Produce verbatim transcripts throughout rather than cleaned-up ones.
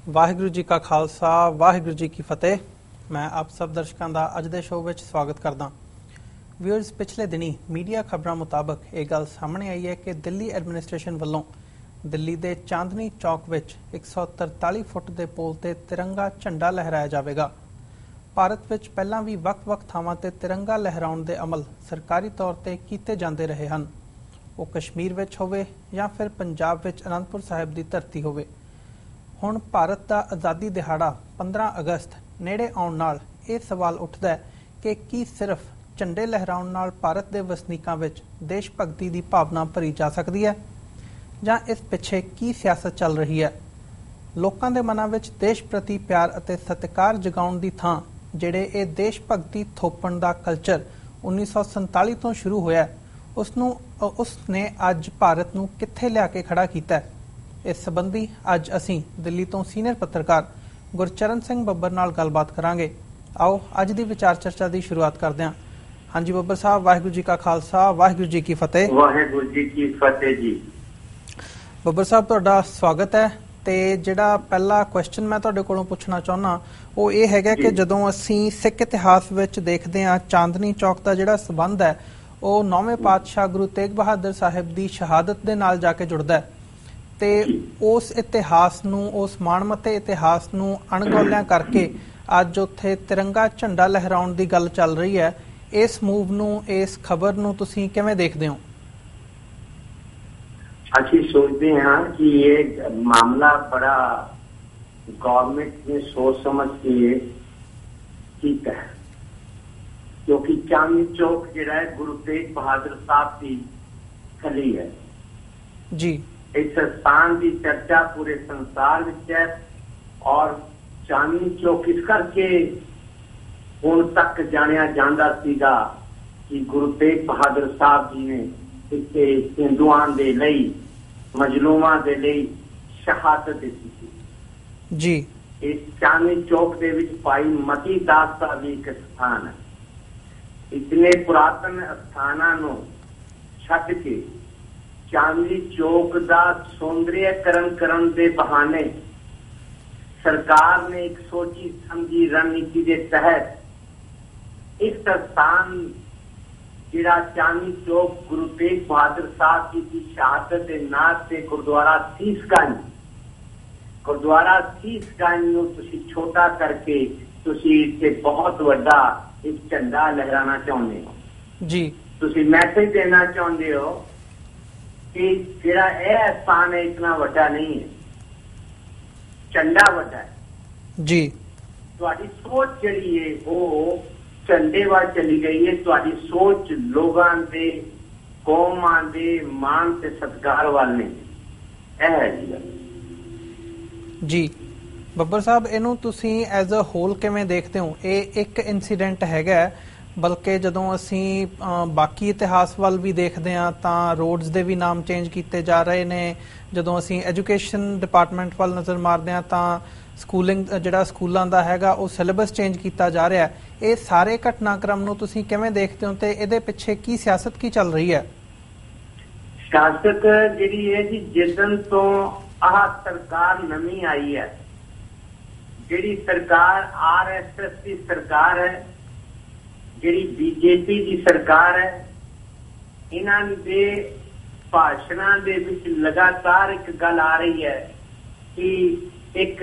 वाहिगुरू जी का खालसा वाहिगुरू जी की फतेह। मैं आप सब दर्शकों का अज के शो में स्वागत करदा। व्यूअर्स, पिछले दिनी मीडिया खबरों मुताबक ये गल सामने आई है कि दिल्ली एडमिनिस्ट्रेशन वालों दिल्ली के चांदनी चौक विच एक सौ तरताली फुट के पोल ते तिरंगा झंडा लहराया जाएगा। भारत विच पहलां भी वख-वख थावां ते तिरंगा लहराउण दे अमल सरकारी तौर ते कीते जांदे रहे हन, वो कश्मीर विच होवे या फिर पंजाब विच आनंदपुर साहिब की धरती होवे। हुण भारत का आज़ादी दिहाड़ा पंद्रह अगस्त नेड़े आउण नाल ये सवाल उठदा है कि की सिर्फ झंडे लहराउण नाल भारत के वसनीकां विच देश भगती की भावना भरी जा सकती है, जां इस पिछे की सियासत चल रही है। लोकां दे मनां विच देश प्रति प्यार अते सत्कार जगाउण दी थां जिहड़े ये देश भगती थोपण दा कल्चर उन्नीस सौ संताली तो शुरू होया, उसनूं उसने अज भारत नूं कित्थे लिया के खड़ा कीता है। इस संबंधी अज असीं दिल्ली तो सीनियर पत्रकार गुरचरण सिंह बब्बर नाल गलबात करांगे। आओ अज दी विचार चर्चा की शुरुआत करते हैं। हाँ जी बब्बर साहब, वाहिगुरू जी का खालसा वाहिगुरू जी की फतेह। वाहिगुरू जी की फतेह जी। बब्बर साहब, तुहाडा स्वागत है। ते जिहड़ा पहला क्वेश्चन मैं तुहाडे कोलों पुछना चाहुंदा वो ये हैगा कि जदों असीं सिख इतिहास विच देखदे हां चांदनी चौक दा जिहड़ा संबंध है वो नौवें पातशाह गुरु तेग बहादुर साहिब की शहादत दे नाल जाके जुड़दा है ते उस इतिहास नूं उस माणमते इतिहास नूं अणगौलियां करके अज उत्थे तिरंगा झंडा लहराउण दी गल चल रही है। इस मूव नूं इस खबर नूं तुसीं किवें देखदे हो? ਅਸੀਂ सोचते हैं कि ये मामला बड़ा गवर्नमेंट ने सोच समझ के किया है, क्योंकि चांदनी चौक जो है गुरु तेग बहादुर साहब की खली है जी। इस स्थान की चर्चा पूरे संसार में है और चांदनी चौक इस करके हुण तक जानिया जांदा सीगा कि गुरु तेग बहादुर साहब जी ने इसे हिंदुआं दे लई मजलूमां दे लई शहादत दित्ती सी जी। इस चांदनी चौक दे विच भाई मती दास दा भी एक स्थान है। इतने पुरातन स्थानां नूं छड्ड के चांदनी चौक का सौंदर्यकरण करन दे बहाने सरकार ने एक सोची समझी रणनीति के तहत इस स्थान जिहड़ा चांदनी चौक गुरु तेग बहादुर साहब जी की शहादत के नाम से गुरुद्वारा सीसगंज गुरुद्वारा सीसगंज नूं तुसीं छोटा करके तुसीं इत्थे बहुत वड्डा एक झंडा लहराना चाहुंदे हो जी। तुसीं मैसेज देना चाहुंदे हो कि जिहड़ा यह स्थान है इतना वड्डा नहीं है, झंडा वड्डा है जी। तुहाडी सोच जिहड़ी है वो झंडे वाल चली गई है। तुहाडी सोच लोगां दे कौमां दे मान ते सत्कार वाल नहीं है जी। जी बब्बर साहब, इनू तुसीं एज अ होल किवें देखते हो? ये एक इंसीडेंट हैगा, बल्कि जदों असीं बाकी इतिहास वाल भी देखते हैं तो रोड्स के भी नाम चेंज किए जा रहे हैं। जदों असीं एजुकेशन डिपार्टमेंट वाल नज़र मारते हैं तो स्कूलिंग जिहड़ा स्कूलों का हैगा वो सिलेबस चेंज किया जा रहा है। ये सारे घटनाक्रम नूं तुसीं किवें देखते हो ते इहदे पिछे की सियासत की चल रही है? सियासत जिहड़ी है जी जिदन तो आह सरकार नवी आई है, जिहड़ी सरकार आर एस एस की सरकार है, जिहड़ी बीजेपी की सरकार है, इन्हां दे भाषणां दे विच लगातार एक गल आ रही है कि एक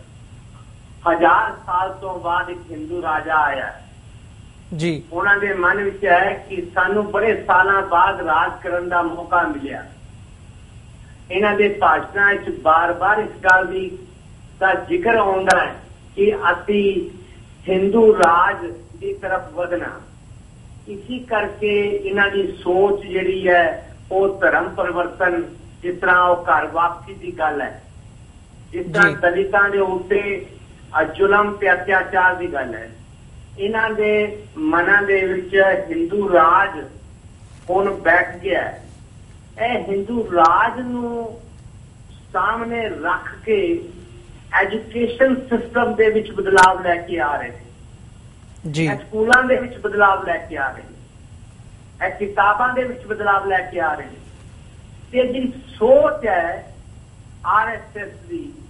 हजार साल तो बाद एक हिंदू राजा आया जी। उन्हां दे मन विच है कि सानू बड़े सालां बाद राज करन दा मौका मिलिया। इन्हां दे भाषणां विच बार बार इस गल दी दा जिक्र आउंदा है कि असी हिंदू राज की तरफ वधना। इसी करके इन्हां दी सोच जिहड़ी है वो धर्म परिवर्तन, जिस तरह वो घर वापसी की गल है, जिस तरह दलितां दे उत्ते जुलम ते अत्याचार की गल है, इन्हां दे मनां दे विच हिंदू राज हुण बैठ गया है। ए हिंदू राज नूं सामने रख के एजुकेशन सिस्टम दे विच बदलाव लैके आ रहे हैं जी। स्कूलों दे विच बदलाव लैके आ रहे हैं, किताबां दे विच बदलाव लैके आ रहे हैं। ते जी सोच है आर एस एस की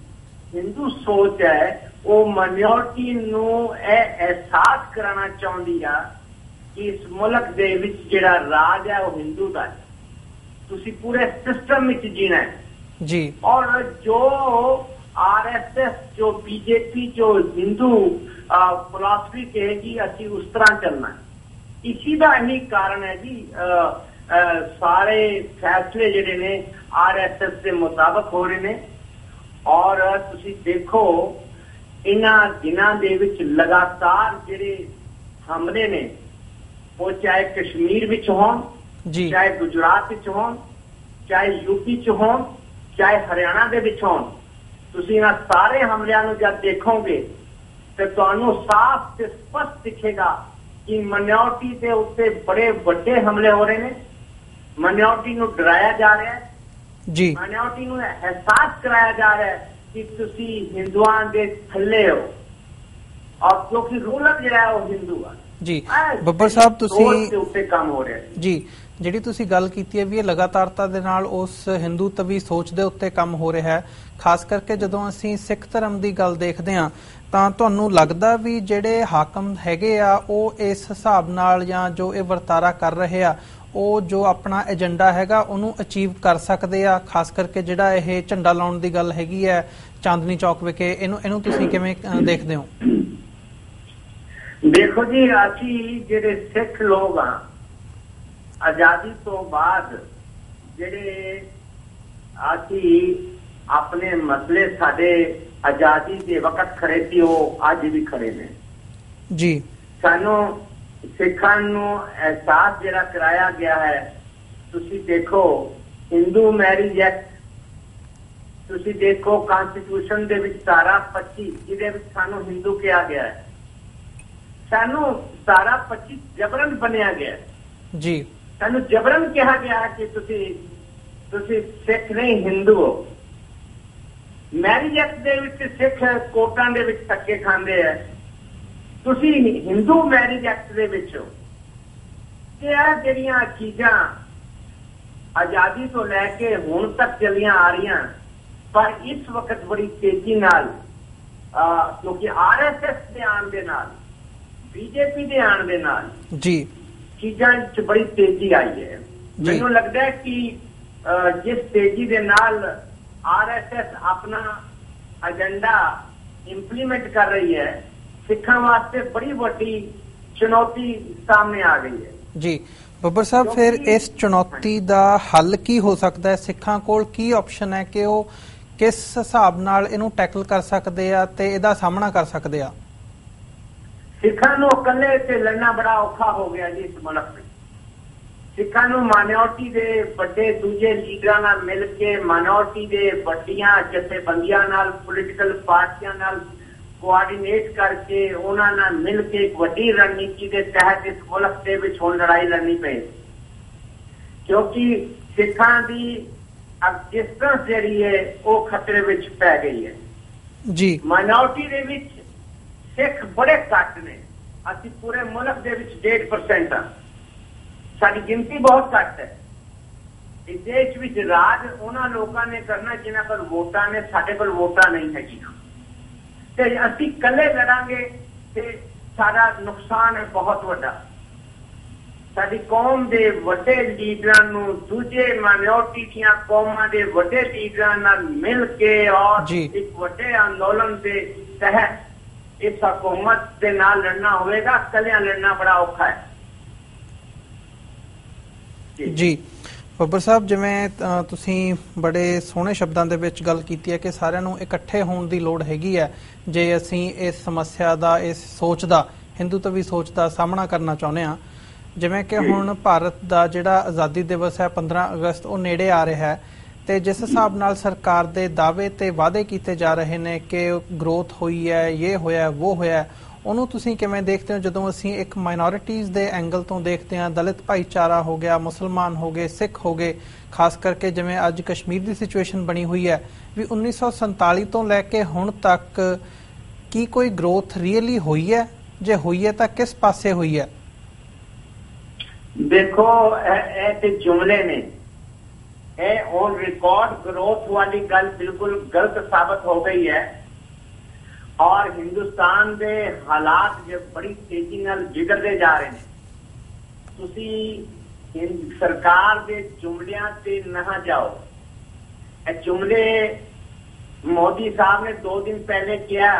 ਹਿੰਦੂ ਸੋਚ ਹੈ ਉਹ ਮਾਈਨੋਰਟੀ ਨੂੰ ਇਹ ਅਹਿਸਾਸ ਕਰਾਉਣਾ ਚਾਹੁੰਦੀ ਆ ਕਿ ਇਸ ਮੁਲਕ ਦੇ ਵਿੱਚ ਜਿਹੜਾ ਰਾਜ ਹੈ ਉਹ ਹਿੰਦੂ ਦਾ ਹੈ, ਤੁਸੀਂ ਪੂਰੇ ਸਿਸਟਮ ਵਿੱਚ ਜੀਣਾ ਹੈ जी। और जो आरएसएस जो बीजेपी जो हिंदू फिलॉसफी कहेगी असि उस तरह चलना है। इसी का यही कारण है जी आ, आ, सारे फैसले जिहड़े ने आरएसएस के मुताबिक हो रहे ने। और तुसी देखो इन्हां दिनां दे विच लगातार जिहड़े हमले ने वो चाहे कश्मीर विच होण, चाहे गुजरात विच होण, चाहे यूपी च होण, चाहे हरियाणा दे विच होण, तुसीं इन्हां सारे हमलियां नूं जद देखोगे तो तुहानूं साफ ते स्पष्ट दिखेगा कि माइनॉरिटी दे उत्ते बड़े वड्डे हमले हो रहे ने। माइनॉरिटी नूं डराया जा रहा है जी, माइनॉरिटी नूं एहसास कराया जा रहा है कि तुसीं हिंदुआं दे थल्ले हो और क्योंकि रूलर जिहड़ा है वो हिंदू है जी। ਬੱਬਰ ਸਾਹਿਬ ਤੁਸੀਂ ਉੱਤੇ ਕੰਮ ਹੋ ਰਿਹਾ ਜੀ, ਜਿਹੜੀ ਤੁਸੀਂ ਗੱਲ ਕੀਤੀ ਹੈ ਵੀ ਇਹ ਲਗਾਤਾਰਤਾ ਦੇ ਨਾਲ ਉਸ ਹਿੰਦੂਤਵੀ ਸੋਚ ਦੇ ਉੱਤੇ ਕੰਮ ਹੋ ਰਿਹਾ ਹੈ, ਖਾਸ ਕਰਕੇ ਜਦੋਂ ਅਸੀਂ ਸਿੱਖ ਧਰਮ ਦੀ ਗੱਲ ਦੇਖਦੇ ਹਾਂ ਤਾਂ ਤੁਹਾਨੂੰ ਲੱਗਦਾ ਵੀ ਜਿਹੜੇ ਹਾਕਮ ਹੈਗੇ ਆ ਉਹ ਇਸ ਹਿਸਾਬ ਨਾਲ ਜਾਂ ਜੋ ਇਹ ਵਰਤਾਰਾ ਕਰ ਰਹੇ ਆ ਉਹ ਜੋ ਆਪਣਾ ਏਜੰਡਾ ਹੈਗਾ ਉਹਨੂੰ ਅਚੀਵ ਕਰ ਸਕਦੇ ਆ? ਖਾਸ ਕਰਕੇ ਜਿਹੜਾ ਇਹ ਝੰਡਾ ਲਾਉਣ ਦੀ ਗੱਲ ਹੈਗੀ ਹੈ ਚਾਂਦਨੀ ਚੌਕ ਵਿਖੇ, ਇਹਨੂੰ ਇਹਨੂੰ ਤੁਸੀਂ ਕਿਵੇਂ ਦੇਖਦੇ ਹੋ? देखो जी, असी जेडे सिख लोग हाँ आजादी तो बाद जेडे असी अपने मसले साडे आजादी के वक्त खड़े थे वो अज भी खड़े ने जी। सानू सिखां नू एहसास जेड़ा कराया गया है, तुसी देखो हिंदू मैरिज एक्ट, तुसी देखो कॉन्स्टिट्यूशन दे विच धारा पच्चीस जिहदे विच सानू हिंदू कहा गया है, सानू धारा पच्चीस जबरन बनया गया जी। सानू जबरन कहा गया कि तुसी तुसी सिख नहीं हिंदू हो। मैरिज एक्ट दे विच सिख कोर्टां दे विच धक्के खांदे है, तुसी हिंदू मैरिज एक्ट दे विच हो। कि आ जिहड़ियां चीजां आजादी तो लैके हुण तक चलियां आ रही, पर इस वक्त बड़ी तेजी नाल क्योंकि आरएसएस दे आण दे नाल बीजेपी दे आण दे नाल जी चीजां च बड़ी तेजी आई है। मैनूं लगदा है कि जिस तेजी दे नाल आरएसएस अपना एजेंडा इंप्लीमेंट कर रही है, सिखां वास्ते बड़ी वड्डी चुनौती सामने आ गई है जी। ਬੱਬਰ ਸਾਹਿਬ ਫਿਰ ਇਸ ਚੁਣੌਤੀ ਦਾ ਹੱਲ ਕੀ ਹੋ ਸਕਦਾ ਹੈ? ਸਿੱਖਾਂ ਕੋਲ ਕੀ ਆਪਸ਼ਨ ਹੈ ਕਿ ਉਹ ਕਿਸ ਹਿਸਾਬ ਨਾਲ ਇਹਨੂੰ ਟੈਕਲ ਕਰ ਸਕਦੇ ਆ ਤੇ ਇਹਦਾ ਸਾਹਮਣਾ ਕਰ ਸਕਦੇ ਆ? ਸਿੱਖਾਂ ਨੂੰ ਇਕੱਲੇ ਤੇ ਲੜਨਾ ਬੜਾ ਔਖਾ ਹੋ ਗਿਆ ਜੀ ਇਸ ਮੁਲਕ ਵਿੱਚ। ਸਿੱਖਾਂ ਨੂੰ ਮਾਈਨੋਰਟੀ ਦੇ ਵੱਡੇ ਦੂਜੇ ਲੀਡਰਾਂ ਨਾਲ ਮਿਲ ਕੇ, ਮਾਈਨੋਰਟੀ ਦੇ ਵੱਡੀਆਂ ਜਥੇਬੰਦੀਆਂ ਨਾਲ, ਪੋਲੀਟੀਕਲ ਪਾਰਟੀਆਂ ਨਾਲ ਕੋਆਰਡੀਨੇਟ ਕਰਕੇ ਉਹਨਾਂ ਨਾਲ ਮਿਲ ਕੇ ਇੱਕ ਵੱਡੀ ਰਣਨੀਤੀ ਦੇ ਤਹਿਤ ਇਸ ਮੁਲਕ ਦੇ ਵਿੱਚ ਹੁਣ ਲੜਾਈ ਲੜਨੀ ਪਈ, ਕਿਉਂਕਿ ਸਿੱਖਾਂ ਦੀ ਐਗਜ਼ਿਸਟੈਂਸ ਜਿਹੜੀ ਹੈ ਉਹ ਖਤਰੇ ਵਿੱਚ ਪੈ ਗਈ ਹੈ ਜੀ। ਮਾਈਨੋਰਟੀ ਦੇ ਵਿੱਚ ਸਿੱਖ ਬੜੇ ਘੱਟ ਨੇ, ਅਸੀਂ ਪੂਰੇ ਮੁਲਕ ਦੇ ਵਿੱਚ ਡੇਢ ਪਰਸੈਂਟ ਆ, ਸਾਡੀ ਗਿਣਤੀ ਬਹੁਤ ਘੱਟ ਹੈ। ਇਸ ਦੇਸ਼ ਵਿੱਚ ਰਾਜ ਉਹਨਾਂ ਲੋਕਾਂ ਨੇ ਕਰਨਾ ਜਿਨ੍ਹਾਂ ਕੋਲ ਵੋਟਾਂ ਨੇ, ਸਾਡੇ ਕੋਲ ਵੋਟਾਂ ਨਹੀਂ ਹੈਗੀਆਂ ਤੇ ਅਸੀਂ ਇਕੱਲੇ ਲੜਾਂਗੇ ਤੇ ਸਾਡਾ ਨੁਕਸਾਨ ਹੈ ਬਹੁਤ ਵੱਡਾ। ਸਾਡੀ ਕੌਮ ਦੇ ਵੱਡੇ ਲੀਡਰਾਂ ਨੂੰ ਦੂਜੇ ਮਾਈਨੋਰਟੀ ਦੀਆਂ ਕੌਮਾਂ ਦੇ ਵੱਡੇ ਲੀਡਰਾਂ ਨਾਲ ਮਿਲ ਕੇ ਔਰ ਇੱਕ ਵੱਡੇ ਅੰਦੋਲਨ ਦੇ ਤਹਿਤ ਇਸ ਹਕੂਮਤ ਦੇ ਨਾਲ ਲੜਨਾ ਹੋਵੇਗਾ। ਇਕੱਲਿਆਂ ਲੜਨਾ ਬੜਾ ਔਖਾ ਹੈ ਜੀ। ਬੱਬਰ ਸਾਹਿਬ, ਜਿਵੇਂ ਤੁਸੀਂ ਬੜੇ ਸੋਹਣੇ ਸ਼ਬਦਾਂ ਦੇ ਵਿੱਚ ਗੱਲ ਕੀਤੀ ਹੈ ਕਿ ਸਾਰਿਆਂ ਨੂੰ ਇਕੱਠੇ ਹੋਣ ਦੀ ਲੋੜ ਹੈਗੀ ਹੈ ਜੇ ਅਸੀਂ ਇਸ ਸਮੱਸਿਆ ਦਾ, ਇਸ ਸੋਚ ਦਾ, ਹਿੰਦੂਤਵੀ ਸੋਚ ਦਾ ਸਾਹਮਣਾ ਕਰਨਾ ਚਾਹੁੰਦੇ ਹਾਂ। ਜਿਵੇਂ ਕਿ ਹੁਣ ਭਾਰਤ ਦਾ ਜਿਹੜਾ ਆਜ਼ਾਦੀ ਦਿਵਸ ਹੈ ਪੰਦਰਾਂ ਅਗਸਤ ਉਹ ਨੇੜੇ ਆ ਰਿਹਾ ਹੈ ਤੇ ਜਿਸ ਹਿਸਾਬ ਨਾਲ ਸਰਕਾਰ ਦੇ ਦਾਅਵੇ ਤੇ ਵਾਅਦੇ ਕੀਤੇ ਜਾ ਰਹੇ ਨੇ ਕਿ ਗਰੋਥ ਹੋਈ ਹੈ, ਇਹ ਹੋਇਆ, ਉਹ ਹੋਇਆ, ਉਹਨੂੰ ਤੁਸੀਂ ਕਿਵੇਂ ਦੇਖਦੇ ਹੋ? ਜਦੋਂ ਅਸੀਂ ਇੱਕ ਮਾਈਨੋਰਿਟੀਜ਼ ਦੇ ਐਂਗਲ ਤੋਂ ਦੇਖਦੇ ਹਾਂ, ਦਲਿਤ ਭਾਈਚਾਰਾ ਹੋ ਗਿਆ, ਮੁਸਲਮਾਨ ਹੋ ਗਏ, ਸਿੱਖ ਹੋ ਗਏ, ਖਾਸ ਕਰਕੇ ਜਿਵੇਂ ਅੱਜ ਕਸ਼ਮੀਰ ਦੀ ਸਿਚੁਏਸ਼ਨ ਬਣੀ ਹੋਈ ਹੈ ਵੀ ਉੱਨੀ ਸੌ ਸੰਤਾਲੀ ਤੋਂ ਲੈ ਕੇ ਹੁਣ ਤੱਕ ਕੀ ਕੋਈ ਗਰੋਥ ਰੀਅਲੀ ਹੋਈ ਹੈ? ਜੇ ਹੋਈ ਹੈ ਤਾਂ ਕਿਸ ਪਾਸੇ ਹੋਈ ਹੈ? ਦੇਖੋ ਇਹ ਤੇ ਜੁਮਲੇ ਨੇ, ਇਹ ਔਨ ਰਿਕਾਰਡ ਗਰੋਥ ਵਾਲੀ ਗੱਲ ਬਿਲਕੁਲ ਗਲਤ ਸਾਬਤ ਹੋ ਗਈ ਹੈ। और हिंदुस्तान के हालात जो बड़ी तेजी नाल बिगड़ते जा रहे हैं। तुसी सरकार के जुमलियां से ना जाओ। ए जुमले मोदी साहब ने दो दिन पहले किया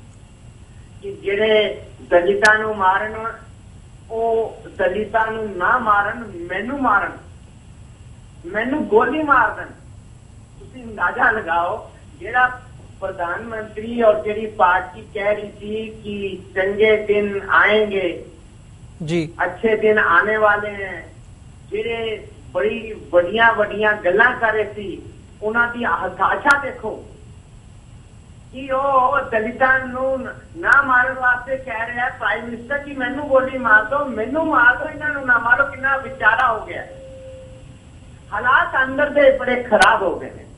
कि जेड़े दलितां नूं मारन वो दलितां नूं ना मारन, मैनू मारन, मैनू गोली मार देन। तुसी अंदाजा लगाओ, जेड़ा प्रधानमंत्री और जेड़ी पार्टी कह रही थी कि चंगे दिन आएंगे जी, अच्छे दिन आने वाले हैं, जेड़े बड़ी बड़िया बड़िया गल्लां कर रहे सी, उन्हां दी हताशा देखो कि वो दलितां नूं ना मारन वास्ते कह रहे हैं प्राइम मिनिस्टर की मैनू गोली मार दो, मैनू मार दो, इन्हां नूं ना मारो। कितना बेचारा हो गया। हालात अंदर दे बड़े खराब हो गए हैं।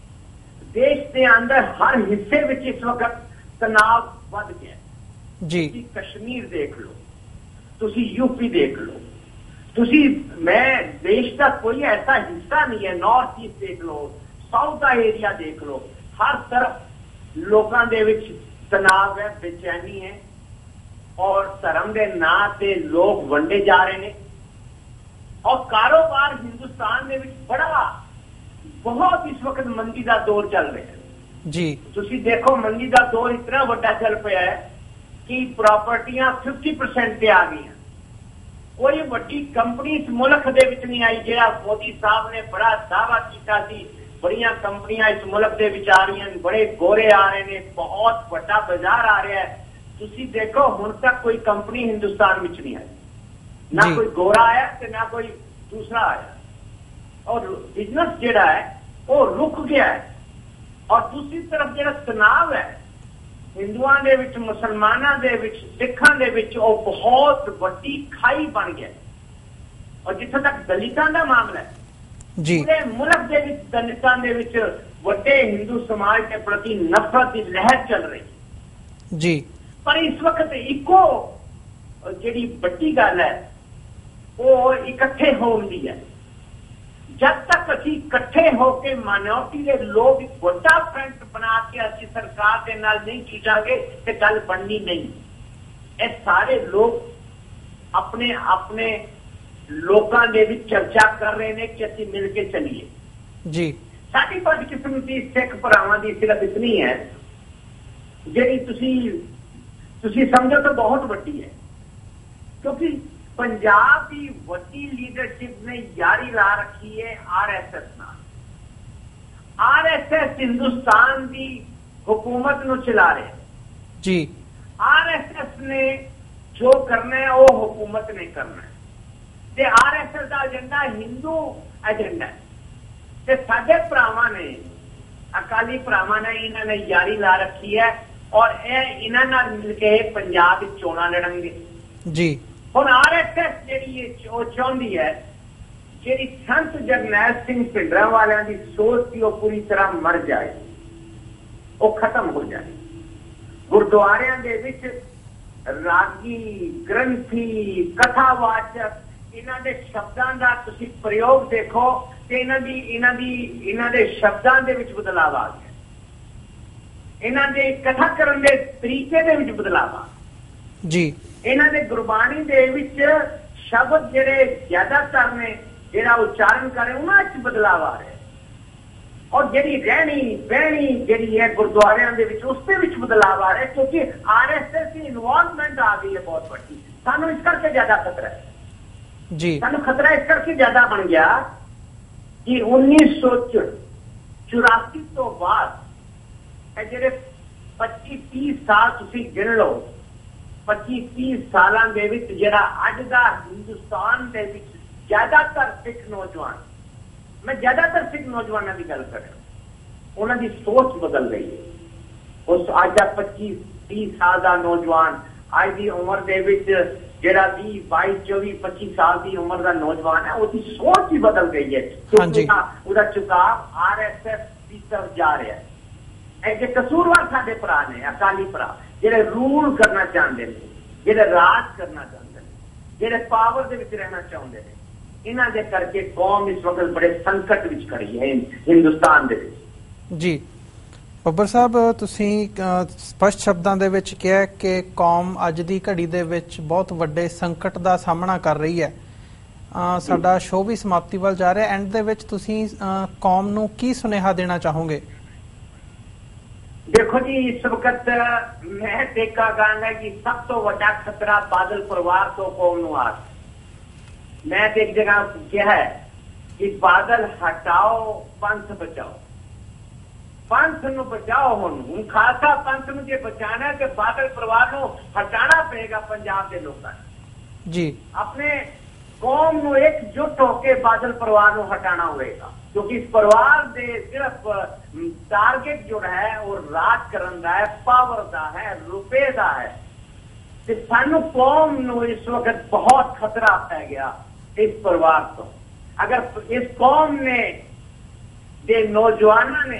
देश के अंदर हर हिस्से में इस वक्त तनाव बढ़ गया जी। तुसी कश्मीर देख लो, तुसी यूपी देख लो, तुसी मैं देश का कोई ऐसा हिस्सा नहीं है, नॉर्थ ईस्ट देख लो, साउथ का एरिया देख लो, हर तरफ लोगों दे विच तनाव है, बेचैनी है और धर्म के नां ते लोग वंडे जा रहे हैं। और कारोबार हिंदुस्तान में बड़ा बहुत इस वक्त मंदी का दौर चल रहा है जी। तुसी देखो मंदी का दौर इतना बड़ा चल पाया है कि प्रॉपर्टियां फिफ्टी परसेंट पे आ गई। कोई बड़ी कंपनी इस मुल्क दे विच नहीं आई। जेड़ा मोदी साहब ने बड़ा दावा किया सी, बड़िया कंपनियां इस मुल्क दे विच आ रही हैं, बड़े गोरे आ रहे हैं, बहुत बड़ा बाजार आ रहा है। तुसी देखो हुण तक कोई कंपनी हिंदुस्तान विच नहीं आई, ना कोई गोरा आया ते ना कोई दूसरा आया, और बिजनेस जेड़ा है वो रुक गया है। और दूसरी तरफ जेड़ा तनाव है हिंदुओं के विच, मुसलमानों के विच, सिखां के विच, वो बहुत बड़ी खाई बन गया। और जिथे तक दलितां का मामला है जी, पूरे मुल्क के विच दलितां के विच वड्डे हिंदू समाज के प्रति नफरत की लहर चल रही जी। पर इस वक्त इको जिहड़ी बड़ी गल है वो इकट्ठे होने दी है। जब तक असी इकट्ठे होकर माइनॉरिटी के लोग एक बड़ा फ्रंट बना के असी सरकार के नाल नहीं खींचांगे तो गल बननी नहीं। ये सारे लोग अपने अपने लोगों के भी चर्चा कर रहे हैं कि असी मिल के चलिए जी। साडी बदकिस्मती सिख भरावां दी सिर्फ इतनी है जिहड़ी तुसी तुसी समझो तो बहुत बड़ी है, क्योंकि पंजाब की वड्डी लीडरशिप ने यारी ला रखी है आरएसएस नाल। आरएसएस हिंदुस्तान की हुकूमत नूं चला रहे जी। आरएसएस ने जो करना है वो हुकूमत ने करना है ते आरएसएस का एजेंडा हिंदू एजेंडा है। ते साडे भरावां ने, अकाली भरावां ने इन्हां ने यारी ला रखी है और इन्हां नाल मिलके पंजाब विच चोणां लड़नगे जी। हुण आरएसएस जिहड़ी चाहुंदी है जिहड़ी संत जरनैल सिंह भिंडरां वालियां दी सोच की पूरी तरह मर जाए, वो खत्म हो जाए। गुरुद्वारियां दे विच रागी, ग्रंथी, कथावाचक इन्हां दे शब्दां दा तुसीं प्रयोग देखो कि इन्हां दी इन्हां दी इन्हां दे शब्दां दे विच बदलाव आ गया। इन्हां दे कथा करन दे तरीके दे विच बदलाव आ जी। इन्हां दे गुरबाणी दे विच शब्द जिहड़े ज्यादातर ने जिहड़ा उच्चारण करे उन्हां च बदलाव आ रहा है। और जिहड़ी रहनी बहनी जिहड़ी है गुरुद्वारियां दे विच उस दे विच बदलाव आ रहा है, क्योंकि आरएसएस की इन्वॉल्वमेंट आ गई है बहुत बड़ी। सानू इस करके ज्यादा खतरा है जी। सानू खतरा इस करके ज्यादा बन गया कि उन्नीस सौ चौरासी तो बाद जिहड़े पच्ची तीस साल तुसीं गिन लो, पच्ची तीस सालां दे विच जिहड़ा अज दा हिंदुस्तान दे विच ज्यादातर सिख नौजवान, मैं ज्यादातर सिख नौजवानों की गल कर रहा हूं, उन्हां दी सोच बदल गई है। उस अज दा पच्ची तीस साल का नौजवान अज की उम्र दे विच जिहड़ा भी बाईस चौबी पच्ची साल की उम्र का नौजवान है उसकी सोच ही बदल गई है, क्योंकि उसका झुकाव आरएसएस की तरफ जा रहा है। ऐसे कसूरवार साडे भरा ने, अकाली भरा जिहड़े रूल करना चाहते हैं, जिहड़े राज करना चाहते हैं, जिहड़े पावर दे विच रहना चाहते हैं, इन्हां दे करके कौम इस वक्त बड़े संकट विच खड़ी है हिंदुस्तान दे विच जी। ਬੱਬਰ ਸਾਹਿਬ, ਤੁਸੀਂ ਸਪਸ਼ਟ ਸ਼ਬਦਾਂ ਦੇ ਵਿੱਚ ਕਿਹਾ ਕਿ ਕੌਮ ਅੱਜ ਦੀ ਘੜੀ ਦੇ ਵਿੱਚ ਬਹੁਤ ਵੱਡੇ ਸੰਕਟ ਦਾ ਸਾਹਮਣਾ ਕਰ ਰਹੀ ਹੈ। ਸਾਡਾ ਸ਼ੋਅ ਵੀ ਸਮਾਪਤੀ ਵੱਲ ਜਾ ਰਿਹਾ, ਐਂਡ ਦੇ ਵਿੱਚ ਤੁਸੀਂ ਕੌਮ ਨੂੰ ਕੀ ਸੁਨੇਹਾ ਦੇਣਾ ਚਾਹੋਗੇ? देखो जी, इस वक्त मैं देखा गांगा कि सब तो बड़ा खतरा बादल परिवार तो कौम नूं आ। मैं एक जगह क्या है कि बादल हटाओ पंथ बचाओ, पंथ नूं बचाओ। हुण हुण खालसा पंथ नूं जे बचाना है तो बादल परिवार नूं हटाना पएगा। पंजाब के लोकां जी अपने कौम नूं एकजुट होकर बादल परिवार नूं हटाना होएगा, क्योंकि इस परिवार दे सिर्फ टारगेट जो है वो राज करन दा है, पावर दा है, रुपए दा है। ते सानू कौम नूं इस वक्त बहुत खतरा पै गया इस परिवार तो। अगर इस कौम ने दे नौजवानों ने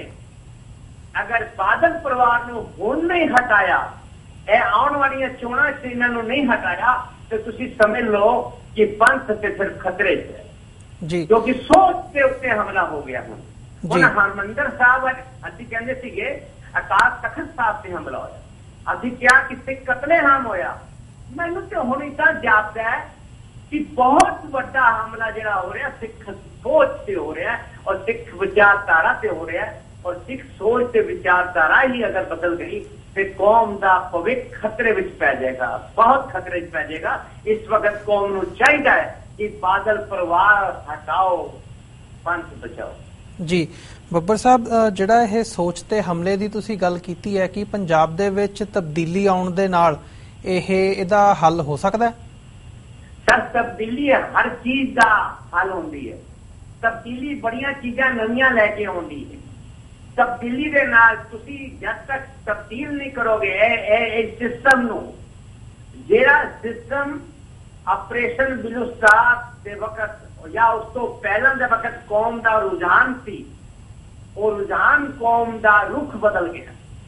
अगर बादल परिवार नूं हुण नहीं हटाया, ए आउण वालियां चोणां च इन्हां नूं नहीं हटाया, तो तुसीं समझ लो कि पंथ ते फिर खतरे च है जी, क्योंकि सोच के उत्ते हमला हो गया। ਹੁਣ ਹਰਮੰਦਰ ਸਾਹਿਬ ਅਸੀਂ ਕਹਿੰਦੇ ਸੀਗੇ ਆਕਾਸ਼ ਤਖਤ ਸਾਹਿਬ ਤੇ ਹਮਲਾ ਹੋਇਆ, ਅਸੀਂ ਕਿਹਾ ਕਿ ਸਿੱਖ ਕਤਲੇਆਮ ਹੋਇਆ। ਮੈਨੂੰ ਤੇ ਹੁਣ ਤਾਂ ਜਾਪਦਾ ਹੈ ਕਿ ਬਹੁਤ ਵੱਡਾ ਹਮਲਾ ਜਿਹੜਾ ਹੋ ਰਿਹਾ ਸਿੱਖ ਸੋਚ ਤੇ ਹੋ ਰਿਹਾ ਔਰ ਸਿੱਖ ਵਿਚਾਰਧਾਰਾ ਤੇ ਹੋ ਰਿਹਾ। ਔਰ ਸਿੱਖ ਸੋਚ ਤੇ ਵਿਚਾਰਧਾਰਾ ਹੀ ਅਗਰ ਬਦਲ ਗਈ ਤੇ ਕੌਮ ਦਾ ਭਵਿੱਖ ਖਤਰੇ ਵਿੱਚ ਪੈ ਜਾਏਗਾ, ਬਹੁਤ ਖਤਰੇ ਵਿੱਚ ਪੈ ਜਾਏਗਾ। ਇਸ ਵਕਤ ਕੌਮ ਨੂੰ ਚਾਹੀਦਾ ਹੈ कि बादल परिवार हटाओ, पंथ बचाओ। जी ਬੱਬਰ ਸਾਹਿਬ, ਜਿਹੜਾ ਇਹ ਸੋਚ ਤੇ ਹਮਲੇ ਦੀ ਤੁਸੀਂ ਗੱਲ ਕੀਤੀ ਹੈ ਕਿ ਪੰਜਾਬ ਦੇ ਵਿੱਚ ਤਬਦੀਲੀ ਆਉਣ ਦੇ ਨਾਲ ਇਹ ਇਹਦਾ ਹੱਲ ਹੋ ਸਕਦਾ ਹੈ? ਸਰ, ਤਬਦੀਲੀ ਹਰ ਚੀਜ਼ ਦਾ ਹੱਲ ਹੁੰਦੀ ਹੈ। ਤਬਦੀਲੀ ਬੜੀਆਂ ਚੀਜ਼ਾਂ ਨਵੀਆਂ ਲੈ ਕੇ ਆਉਂਦੀ ਹੈ। ਤਬਦੀਲੀ ਦੇ ਨਾਲ ਤੁਸੀਂ ਜਦ ਤੱਕ ਤਬਦੀਲ ਨਹੀਂ ਕਰੋਗੇ ਇਹ ਸਿਸਟਮ ਨੂੰ, ਜਿਹੜਾ ਸਿਸਟਮ ਆਪਰੇਸ਼ਨ ਬਿਲੂਸਟਾਰ ਦੇ ਵਕਤ ਜਾਂ ਉਸ ਤੋਂ ਪਹਿਲਾਂ ਦੇ ਵਕਤ ਕੌਮ ਦਾ ਰੁਝਾਨ ਸੀ, ਉਹ ਰੁਝਾਨ ਕੌਮ ਦਾ ਰੁਖ ਬਦਲ ਗਿਆ,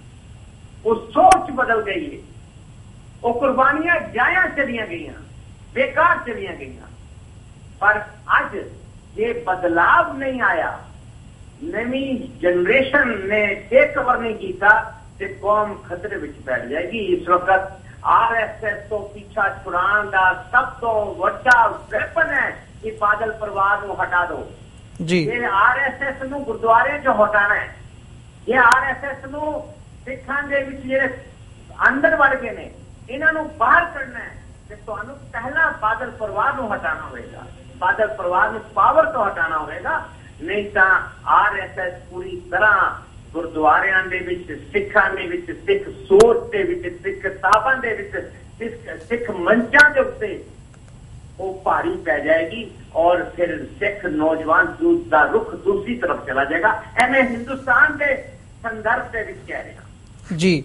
ਉਹ ਸੋਚ ਬਦਲ ਗਈ ਹੈ, ਉਹ ਕੁਰਬਾਨੀਆਂ ਜਾਇਆ ਚਲੀਆਂ ਗਈਆਂ, ਬੇਕਾਰ ਚਲੀਆਂ ਗਈਆਂ। ਪਰ ਅੱਜ ਜੇ ਬਦਲਾਵ ਨਹੀਂ ਆਇਆ, ਨਵੀਂ ਜਨਰੇਸ਼ਨ ਨੇ ਟੇਕਓਵਰ ਨਹੀਂ ਕੀਤਾ ਤੇ ਕੌਮ ਖਤਰੇ ਵਿੱਚ ਬੈਠ ਜਾਏਗੀ। ਇਸ ਵਕਤ आर एस एस तो पीछा छुड़ाने का सब तो वड्डा वेपन है कि बादल परिवार को हटा दो जी। ये आर एस एस नूं गुरुद्वारे चो हटाना है, ये आर एस एस नूं सिखां दे विच जिहड़े अंदर वड़ गए ने इन्हां नूं बाहर करना है ते तुहानूं पहला बादल परिवार नूं हटाना होएगा, बादल परिवार नूं पावर तो हटाना होएगा। नहीं तां आर एस एस पूरी तरह ਗੁਰਦੁਆਰਿਆਂ ਦੇ ਵਿੱਚ, ਸਿੱਖਾਂ ਦੇ ਵਿੱਚ, ਸਿੱਖ ਸੋਚ ਦੇ ਵਿੱਚ, ਸਿੱਖ ਕਿਤਾਬਾਂ ਦੇ ਵਿੱਚ, ਸਿੱਖ ਮੰਚਾਂ ਦੇ ਉੱਤੇ ਉਹ ਭਾਰੀ ਪੈ ਜਾਏਗੀ ਔਰ ਫਿਰ ਸਿੱਖ ਨੌਜਵਾਨ ਦਾ ਰੁਖ ਦੂਸਰੀ ਤਰਫ ਚਲਾ ਜਾਏਗਾ। ਇਹ ਮੈਂ ਹਿੰਦੁਸਤਾਨ ਦੇ ਸੰਦਰਭ ਦੇ ਵਿੱਚ ਕਹਿ ਰਿਹਾ ਜੀ।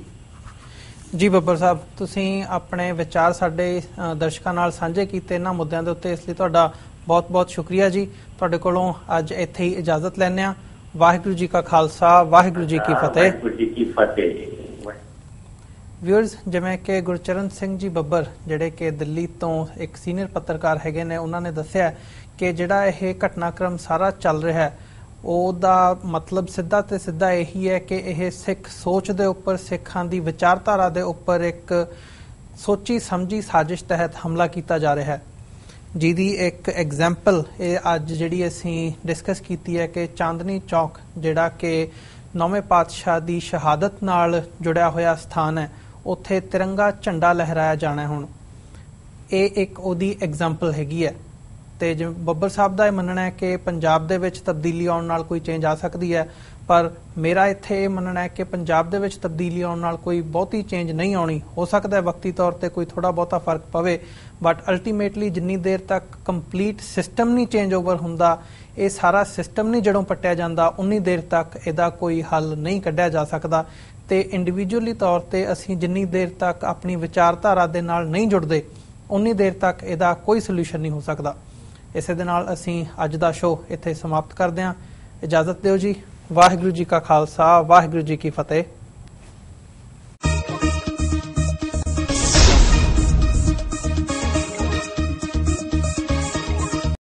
ਜੀ ਬੱਬਰ ਸਾਹਿਬ, ਤੁਸੀਂ ਆਪਣੇ ਵਿਚਾਰ ਸਾਡੇ ਦਰਸ਼ਕਾਂ ਨਾਲ ਸਾਂਝੇ ਕੀਤੇ ਇਹਨਾਂ ਮੁੱਦਿਆਂ ਦੇ ਉੱਤੇ, ਇਸ ਲਈ ਤੁਹਾਡਾ ਬਹੁਤ ਬਹੁਤ ਸ਼ੁਕਰੀਆ ਜੀ। ਤੁਹਾਡੇ ਕੋਲੋਂ ਅੱਜ ਇੱਥੇ ਹੀ ਇਜਾਜ਼ਤ ਲੈਂਦੇ ਹਾਂ। ਵਾਹਿਗੁਰੂ ਜੀ ਕਾ ਖਾਲਸਾ, ਵਾਹਿਗੁਰੂ ਜੀ ਕੀ ਫਤਿਹ। ਵਿਊਅਰਸ, ਜਿਵੇਂ ਕਿ ਗੁਰਚਰਨ ਸਿੰਘ ਜੀ ਬੱਬਰ ਜਿਹੜੇ ਕਿ ਦਿੱਲੀ ਤੋਂ ਇੱਕ ਸੀਨੀਅਰ ਪੱਤਰਕਾਰ ਹੈਗੇ ਨੇ, ਉਹਨਾਂ ਨੇ ਦੱਸਿਆ ਕਿ ਜਿਹੜਾ ਇਹ ਘਟਨਾਕ੍ਰਮ ਸਾਰਾ ਚੱਲ ਰਿਹਾ ਹੈ ਉਹਦਾ ਮਤਲਬ ਸਿੱਧਾ ਤੇ ਸਿੱਧਾ ਇਹੀ ਹੈ ਕਿ ਇਹ ਸਿੱਖ ਸੋਚ ਦੇ ਉੱਪਰ, ਸਿੱਖਾਂ ਦੀ ਵਿਚਾਰਧਾਰਾ ਦੇ ਉੱਪਰ ਇੱਕ ਸੋਚੀ ਸਮਝੀ ਸਾਜ਼ਿਸ਼ ਤਹਿਤ ਹਮਲਾ ਕੀਤਾ ਜਾ ਰਿਹਾ ਹੈ, ਜਿਹਦੀ ਇੱਕ ਐਗਜ਼ੈਂਪਲ ਇਹ ਅੱਜ ਜਿਹੜੀ ਅਸੀਂ ਡਿਸਕਸ ਕੀਤੀ ਹੈ ਕਿ ਚਾਂਦਨੀ ਚੌਕ ਜਿਹੜਾ ਕਿ ਨੌਵੇਂ ਪਾਤਸ਼ਾਹ ਦੀ ਸ਼ਹਾਦਤ ਨਾਲ ਜੁੜਿਆ ਹੋਇਆ ਸਥਾਨ ਹੈ, ਉੱਥੇ ਤਿਰੰਗਾ ਝੰਡਾ ਲਹਿਰਾਇਆ ਜਾਣਾ। ਹੁਣ ਇਹ ਇੱਕ ਉਹਦੀ ਐਗਜ਼ੈਂਪਲ ਹੈਗੀ ਹੈ। ਤੇ ਜਿਵੇਂ ਬੱਬਰ ਸਾਹਿਬ ਦਾ ਇਹ ਮੰਨਣਾ ਹੈ ਕਿ ਪੰਜਾਬ ਦੇ ਵਿੱਚ ਤਬਦੀਲੀ ਆਉਣ ਨਾਲ ਕੋਈ ਚੇਂਜ ਆ ਸਕਦੀ ਹੈ, ਪਰ ਮੇਰਾ ਇੱਥੇ ਇਹ ਮੰਨਣਾ ਹੈ ਕਿ ਪੰਜਾਬ ਦੇ ਵਿੱਚ ਤਬਦੀਲੀ ਆਉਣ ਨਾਲ ਕੋਈ ਬਹੁਤੀ ਚੇਂਜ ਨਹੀਂ ਆਉਣੀ। ਹੋ ਸਕਦਾ ਹੈ ਵਕਤੀ ਤੌਰ ਤੇ ਕੋਈ ਥੋੜਾ ਬਹੁਤਾ ਫਰਕ ਪਵੇ, ਬਟ ਅਲਟੀਮੇਟਲੀ ਜਿੰਨੀ ਦੇਰ ਤੱਕ ਕੰਪਲੀਟ ਸਿਸਟਮ ਨਹੀਂ ਚੇਂਜ ਓਵਰ ਹੁੰਦਾ, ਇਹ ਸਾਰਾ ਸਿਸਟਮ ਨਹੀਂ ਜੜੋਂ ਪੱਟਿਆ ਜਾਂਦਾ, ਉਨੀ ਦੇਰ ਤੱਕ ਇਹਦਾ ਕੋਈ ਹੱਲ ਨਹੀਂ ਕੱਢਿਆ ਜਾ ਸਕਦਾ। ਤੇ ਇੰਡੀਵਿਜੂਅਲੀ ਤੌਰ ਤੇ ਅਸੀਂ ਜਿੰਨੀ ਦੇਰ ਤੱਕ ਆਪਣੀ ਵਿਚਾਰਧਾਰਾ ਦੇ ਨਾਲ ਨਹੀਂ ਜੁੜਦੇ, ਉਨੀ ਦੇਰ ਤੱਕ ਇਹਦਾ ਕੋਈ ਸੋਲੂਸ਼ਨ ਨਹੀਂ ਹੋ ਸਕਦਾ। ਇਸੇ ਦੇ ਨਾਲ ਅਸੀਂ ਅੱਜ ਦਾ ਸ਼ੋਅ ਇੱਥੇ ਸਮਾਪਤ ਕਰਦੇ ਹਾਂ। ਇਜਾਜ਼ਤ ਦਿਓ ਜੀ। ਵਾਹਿਗੁਰੂ ਜੀ ਕਾ ਖਾਲਸਾ, ਵਾਹਿਗੁਰੂ ਜੀ ਕੀ ਫਤਿਹ।